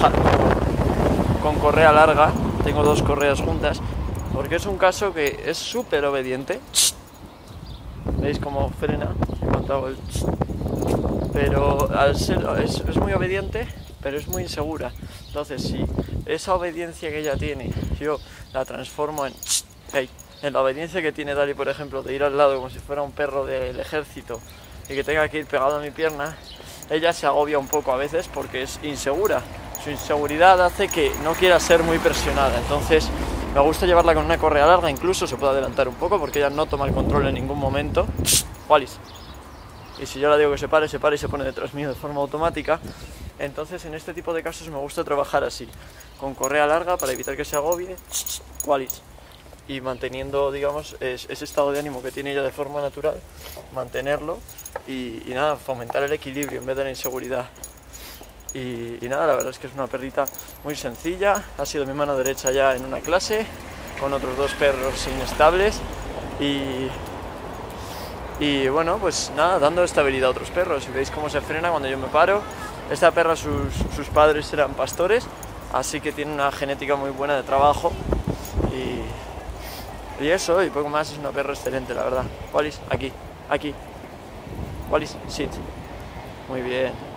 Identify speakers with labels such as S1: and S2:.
S1: trabajar con correa larga, tengo dos correas juntas, porque es un caso que es súper obediente. ¿Veis cómo frena? He contado el... Pero al ser, es muy obediente, pero es muy insegura. Entonces, si esa obediencia que ella tiene, yo la transformo en hey, en la obediencia que tiene Dali, por ejemplo, de ir al lado como si fuera un perro del ejército y que tenga que ir pegado a mi pierna, ella se agobia un poco a veces porque es insegura. Su inseguridad hace que no quiera ser muy presionada. Entonces, me gusta llevarla con una correa larga, incluso se puede adelantar un poco porque ella no toma el control en ningún momento. Wallis. Y si yo le digo que se pare y se pone detrás mío de forma automática. Entonces en este tipo de casos me gusta trabajar así, con correa larga para evitar que se agobie, Wallis, y manteniendo, digamos, ese estado de ánimo que tiene ella de forma natural, mantenerlo y nada, fomentar el equilibrio en vez de la inseguridad. Y nada, la verdad es que es una perrita muy sencilla, ha sido mi mano derecha ya en una clase, con otros dos perros inestables y bueno, pues nada, dando estabilidad a otros perros. Y veis cómo se frena cuando yo me paro. Esta perra, sus padres eran pastores, así que tiene una genética muy buena de trabajo. Y eso, y poco más, es una perra excelente, la verdad. Wallis, aquí. Wallis, sit. Muy bien.